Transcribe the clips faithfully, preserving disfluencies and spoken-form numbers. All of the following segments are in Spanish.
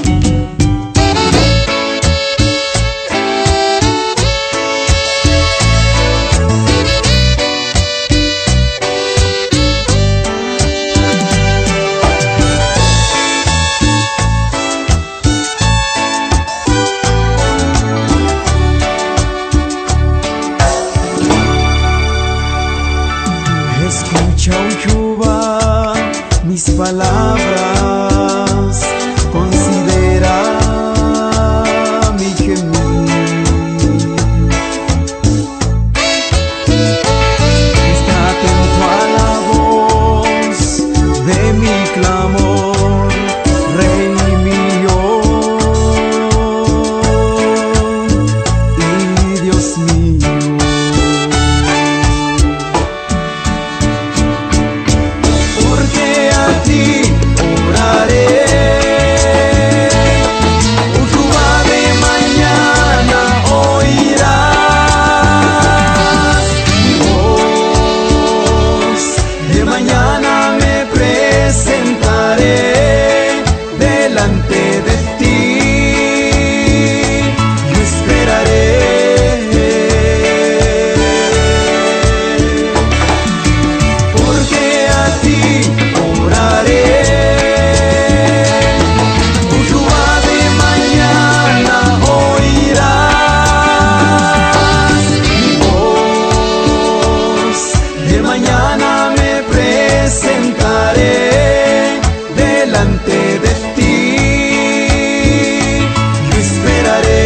palabras, considera mi gemir. Está atento a la voz de mi clamor, Rey mío y Dios mío. Porque a ti oraré, Ushua de mañana oirás mi voz, de mañana me presentaré delante de ti, yo esperaré. Porque a ti oraré, Ushua de mañana oirás mi voz, de mañana me presentaré delante de ti, yo esperaré.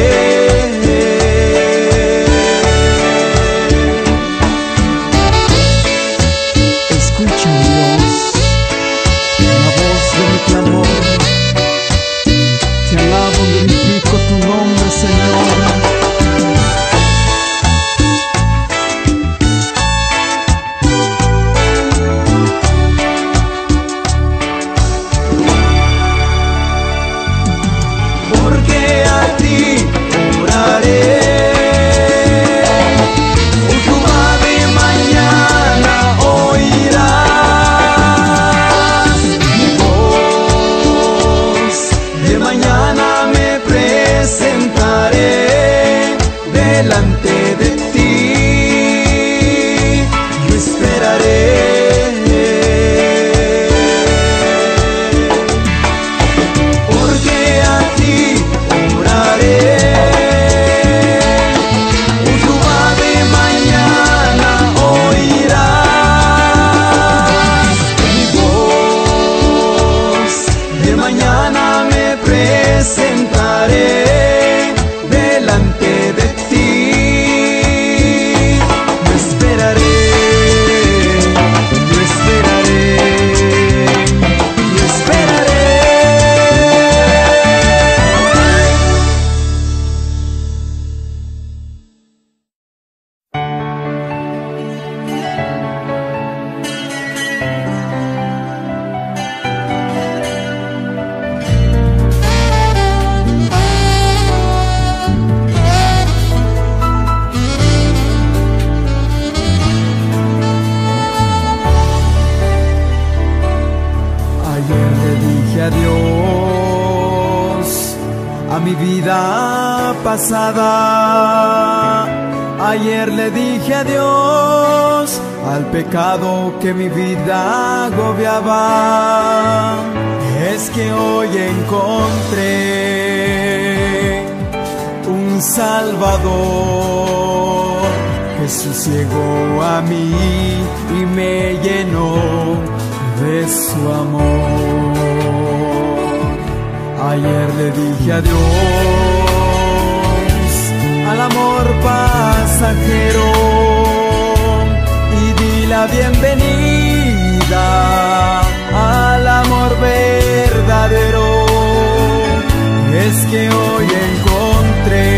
Escucha, Dios, la voz de mi clamor. Te alabo, glorifico tu nombre, Señor. Porque a ti oraré, Ushua de mañana oirás mi voz, de mañana me presentaré delante de ti, yo esperaré. Porque a ti oraré, Ushua de mañana oirás mi voz, de mañana me presentaré delante de ti, yo esperaré, yo esperaré, yo esperaré. Ayer le dije adiós a mi vida pasada. Ayer le dije adiós al pecado que mi vida agobiaba. Es que hoy encontré un Salvador. Jesús llegó a mí y me llenó de su amor. Ayer le dije adiós al amor pasajero y di la bienvenida al amor verdadero. Es que hoy encontré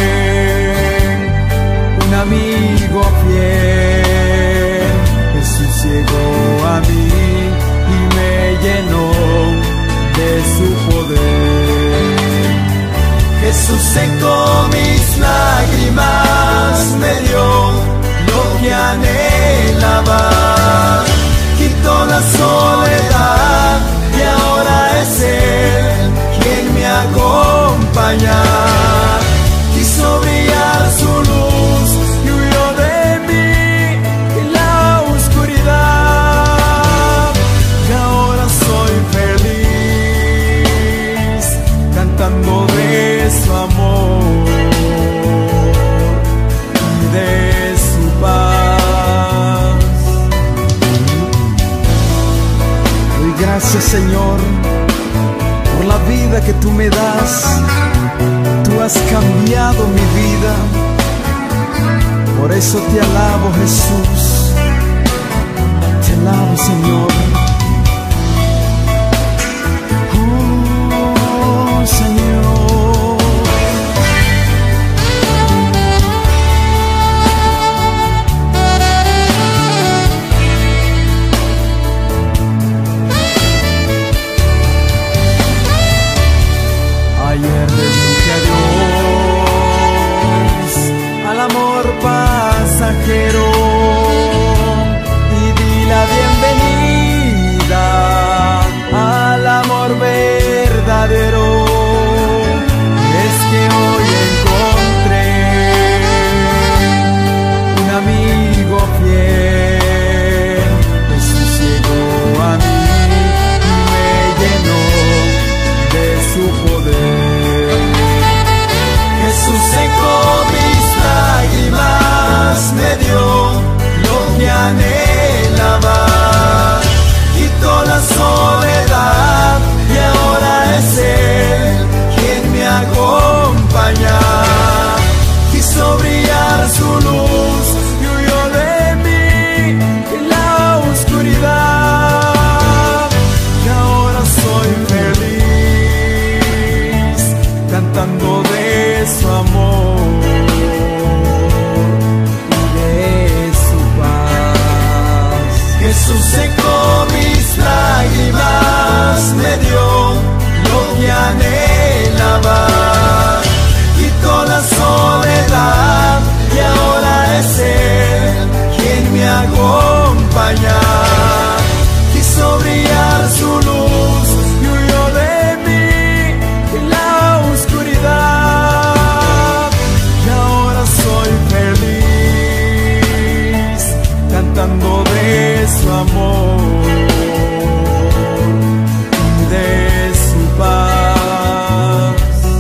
un amigo fiel. Jesús llegó a mí y me llenó de su poder. Jesús secó mis lágrimas, me dio lo que anhelaba, quitó la soledad y ahora es Él quien me acompaña. vida que tú me das. Tú has cambiado mi vida. Por eso te alabo, Jesús. Te alabo, Señor. Oh, Señor. Ayer le dije adiós al amor pasajero y di la bienvenida al amor verdadero. Es que hoy encontré un amigo fiel. Jesús llegó a mí y me llenó de su poder. Jesús secó mis lágrimas, me dio lo que anhelaba, quitó la soledad y ahora es Él quien me acompaña. Quiso brillar su luz y huyó de mí en la oscuridad, y ahora soy feliz cantando de su amor y de su paz. Jesús secó mis lágrimas, me dio lo que anhelaba, quitó la soledad y ahora es Él quien me acompaña. Quiso brillar su luz y huyó de mí en la oscuridad, y ahora soy feliz cantando de su amor y de su paz.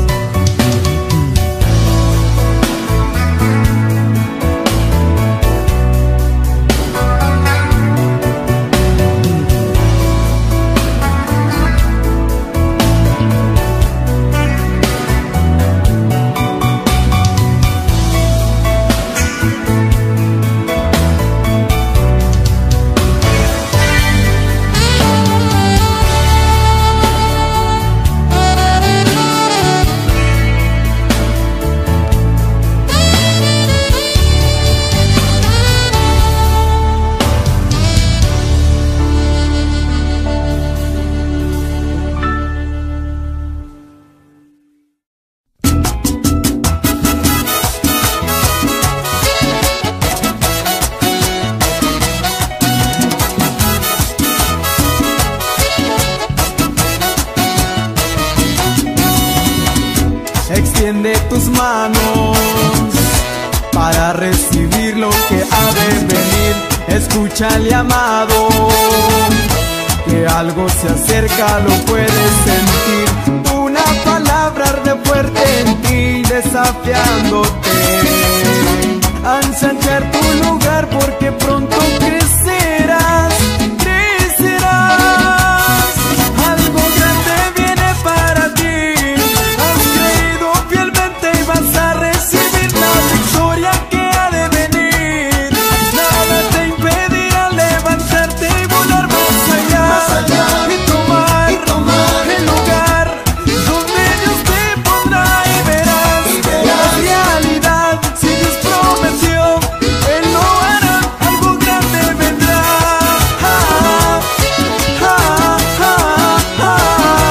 Extiende tus manos para recibir lo que ha de venir. Escucha el llamado, que algo se acerca, lo puedes sentir. Una palabra arde fuerte en ti, desafiándote a ensanchar tu lugar, porque pronto crecerás, crecerás. Algo grande viene para ti. Has creído fielmente y vas a recibir la victoria que ha de venir. Nada te impedirá levantarte y volar más allá, más allá y tomar, y tomar el lugar donde Dios te pondrá, y verás, y verás la realidad. Si Dios prometió, Él lo hará. Algo grande vendrá. Ah, ah, ah, ah, ah.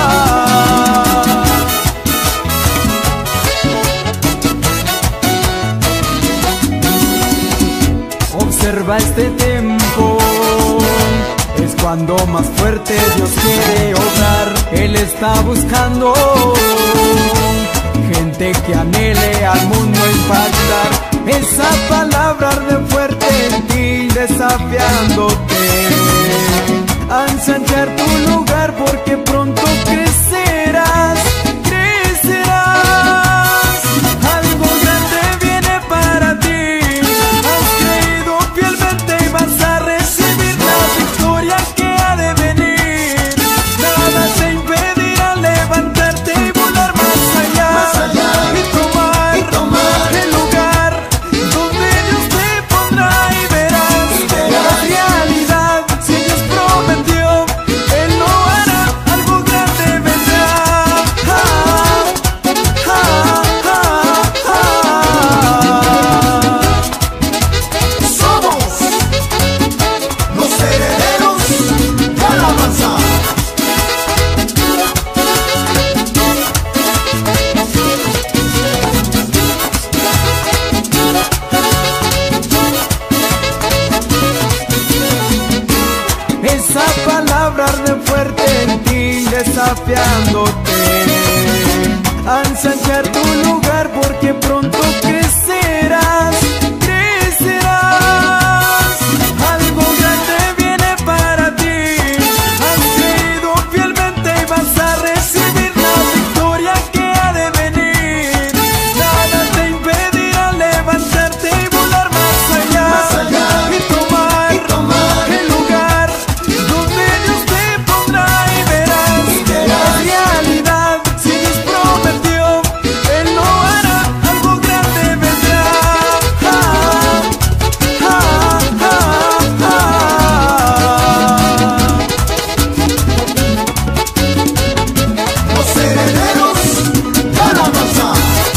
Observa este tiempo, es cuando más fuerte Dios quiere obrar. Él está buscando gente que anhele al mundo impactar. Esa palabra arde fuerte en ti, desafiándote a ensanchar tu lugar, porque pronto crecerás, crecerás. Algo grande viene para ti. Has creído fielmente y vas a recibir la victoria que ha de venir. Nada te impedirá levantarte desafiándote a ensanchar tu lugar, porque pronto crecerás, crecerás. Algo grande viene para ti. Has creído fielmente y vas a recibir la victoria que ha de venir. Nada te impedirá levantarte y volar más allá, Más allá, y tomar, y tomar el lugar donde Dios te pondrá, y verás, Y verás la realidad. Si Dios prometió, Él lo hará. Algo grande vendrá. Ah, ah, ah, ah. Los herederos van a avanzar.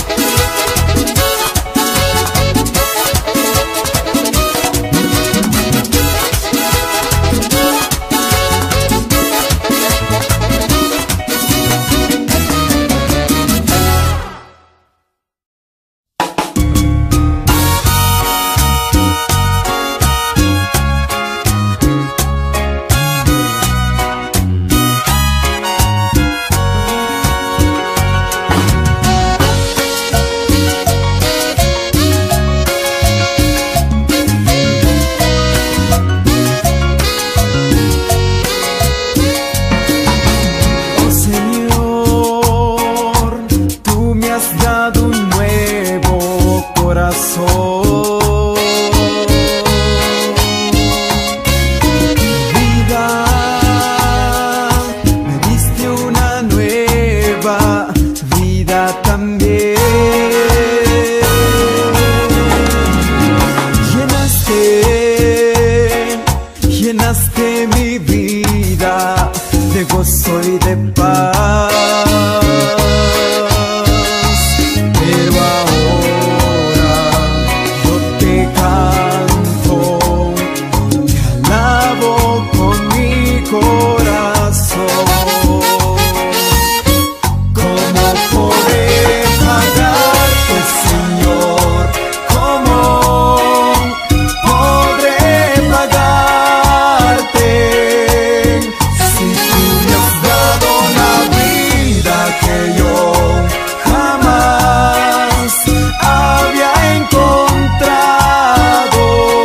Oh Señor, tú me has dado un nuevo corazón. Vida, me diste una nueva vida también. Llenaste, llenaste mi vida de gozo y de paz. Pero ahora yo te canto, te alabo con mi corazón. ¿Cómo podré pagarte, Señor? ¿Cómo podré pagarte si tú me has dado la vida que yo jamás había encontrado?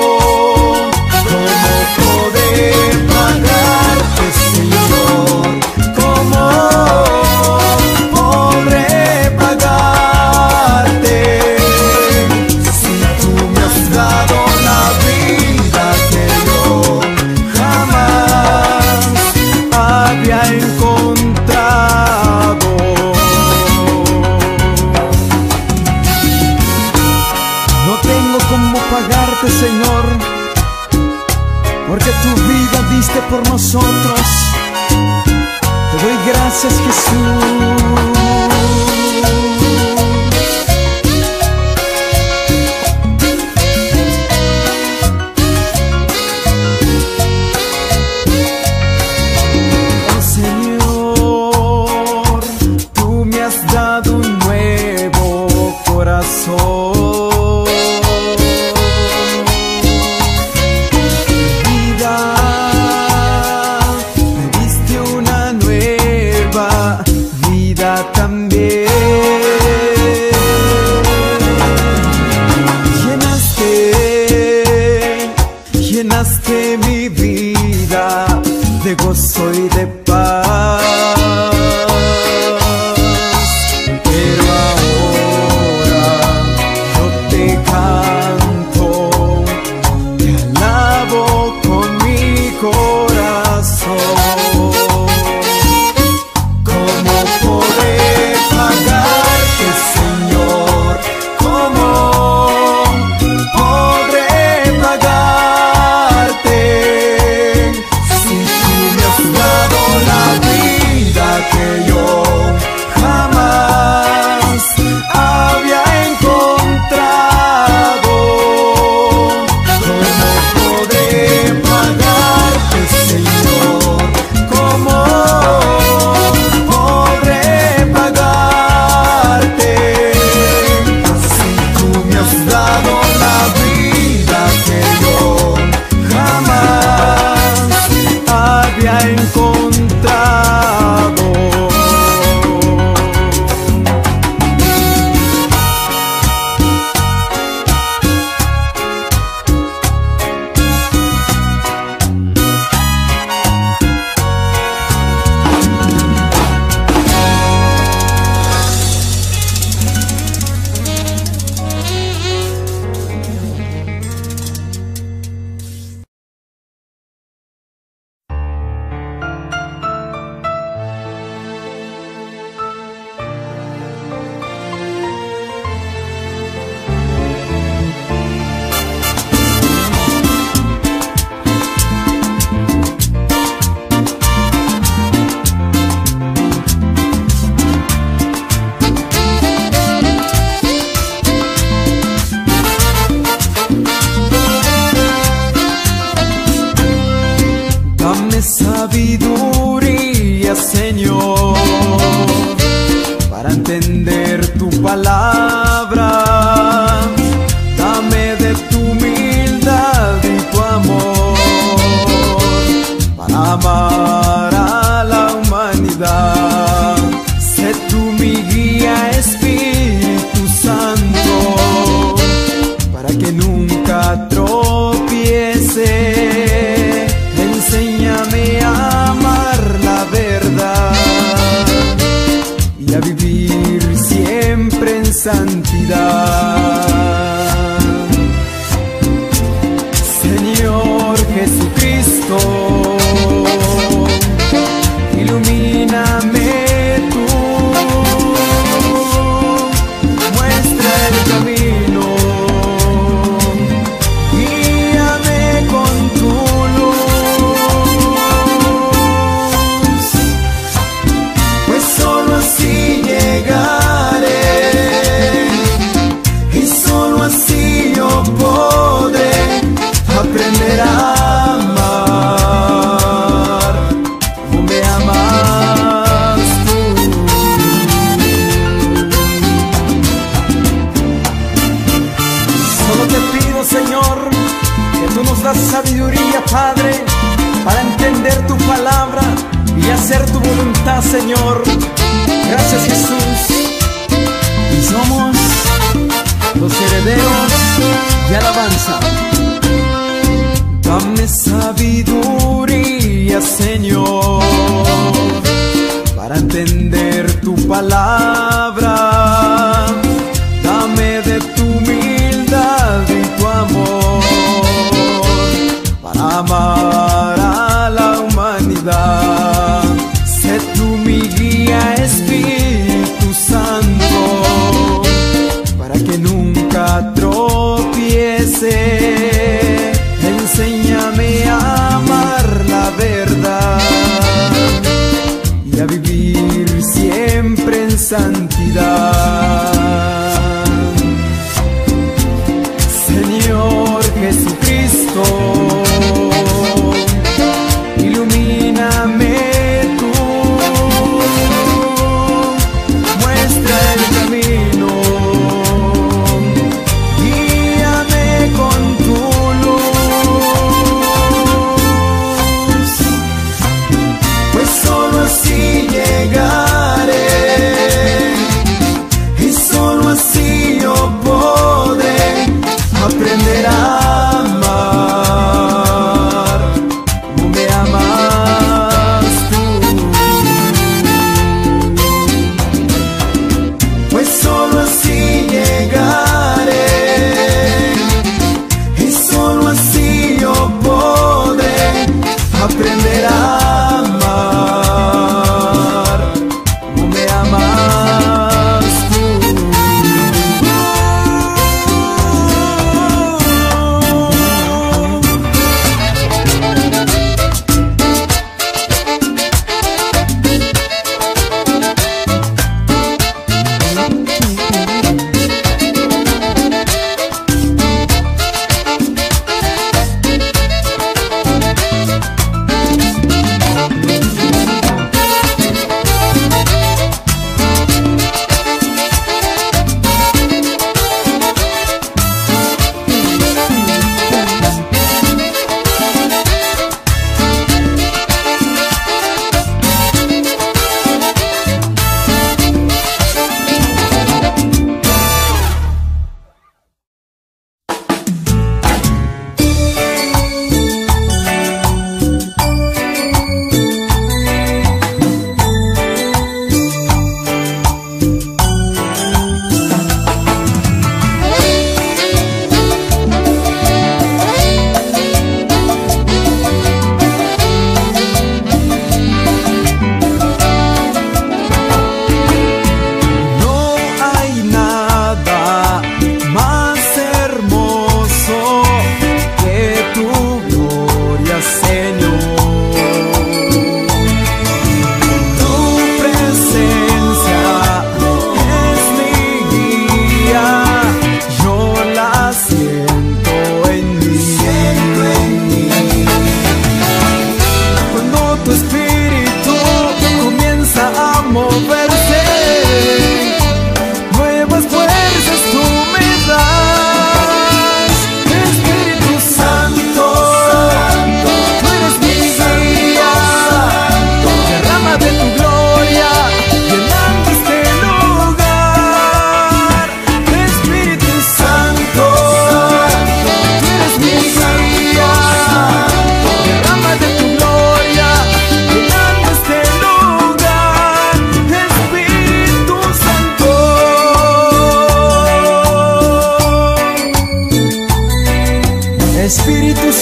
¿Cómo podré pagarte, Señor? ¿Cómo podré pagarte si tú me has dado la vida que yo jamás había encontrado? No tengo cómo pagarte, Señor, porque tu vida diste por nosotros. Te doy gracias, Jesús. Oh Señor, tú me has dado un nuevo corazón. Vida, me diste una nueva vida también. Llenaste, llenaste mi vida de gozo y de paz. Pero ahora yo te canto, te alabo con mi corazón. ¿Cómo podré pagar? palabra, dame de tu humildad y tu amor para amar a la humanidad. Sé tú mi guía, Espíritu Santo, para que nunca tropiece. Enséñame a amar la verdad y a vivir siempre en santidad. Señor Jesucristo, ilumíname tú, muestra el camino, guíame con tu luz, pues solo así llegaré y solo así yo podré aprender a amar como me amas tú. Solo te pido, Señor, que tú nos das sabiduría, Padre, para entender tu palabra y hacer tu voluntad, Señor. Gracias, Jesús. Y somos los herederos de alabanza. Dame sabiduría, Señor, para entender tu palabra. Dame de tu humildad y tu amor para amar a la humanidad. Sé tú mi guía, Espíritu Santo, para que nunca tropiece. Enséñame a amar la verdad y a vivir siempre en santidad. Señor Jesucristo, ilumíname tú, muestra el camino, guíame con tu luz, pues solo así llegaré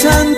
santo.